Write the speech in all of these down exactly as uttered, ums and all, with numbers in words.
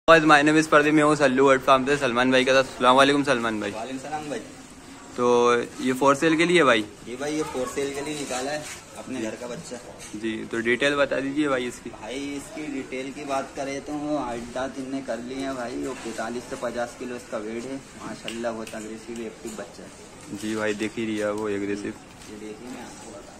My name is Pradeep, मैं हूँ Sallu word farm से सलमान भाई के साथ। अस्सलाम वालेकुम सलमान भाई। वालेकुम सलाम भाई। तो ये फोर सेल के लिए भाई? जी भाई, ये फोर सेल के लिए निकाला है अपने घर का बच्चा। जी, तो डिटेल बता दीजिए भाई इसकी। भाई इसकी डिटेल की बात करें तो हाइट दांत इनने कर लिए हैं भाई। वो पैंतालीस से पचास किलो इसका वेट है। माशाल्लाह बहुत अग्रेसिव एक्टिव बच्चा है। जी भाई, देख ही रही है वो एग्रेसिव। ये देखिए मैं आपको बता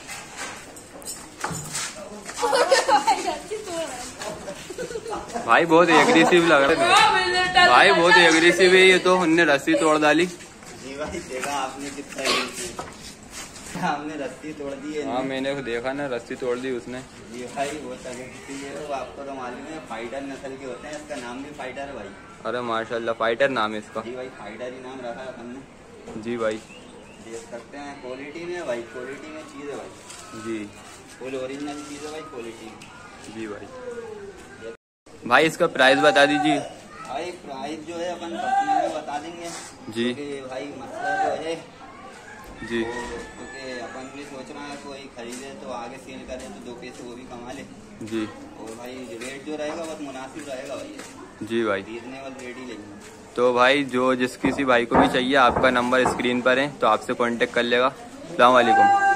भाई बहुत एग्रेसिव लग रहा है भाई, बहुत एग्रेसिव है ये तो। उनने रस्सी तोड़ डाली। जी भाई, देखा आपने कितना एग्रेसिव, हमने रस्सी तोड़ दी है। हाँ मैंने देखा ना, रस्सी तोड़ दी उसने। जी भाई बहुत एग्रेसिव है वो, आपको तो मालूम है। फाइटर नस्ल के होते हैं, इसका नाम भी फाइटर है भाई। अरे माशाल्लाह, फाइटर नाम है इसका। जी भाई, फाइटर ही नाम रखा है अपन ने। जी भाई, देख सकते हैं क्वालिटी में भाई, क्वालिटी में चीज़ है भाई। जी फुल ओरिजिनल चीज़ है भाई, क्वालिटी में। जी भाई। भाई इसका प्राइस बता दीजिए। भाई प्राइस जो है अपन पर्सनल में बता देंगे जी। क्योंकि भाई मसला जो है जी, क्योंकि अपन भी सोच रहे हैं कोई खरीदे तो आगे सेल करे तो दो पैसे वो भी कमा ले। जी। और भाई रेट जो रहेगा बहुत मुनासिब रहेगा भाई। जी भाई, रीजनेबल रेट ही लेंगे। तो भाई जो जिस किसी भाई को भी चाहिए, आपका नंबर स्क्रीन पर है तो आपसे कांटेक्ट कर लेगा। अस्सलाम वालेकुम।